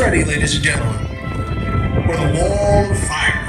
ready, ladies and gentlemen, for the Wall of Fire.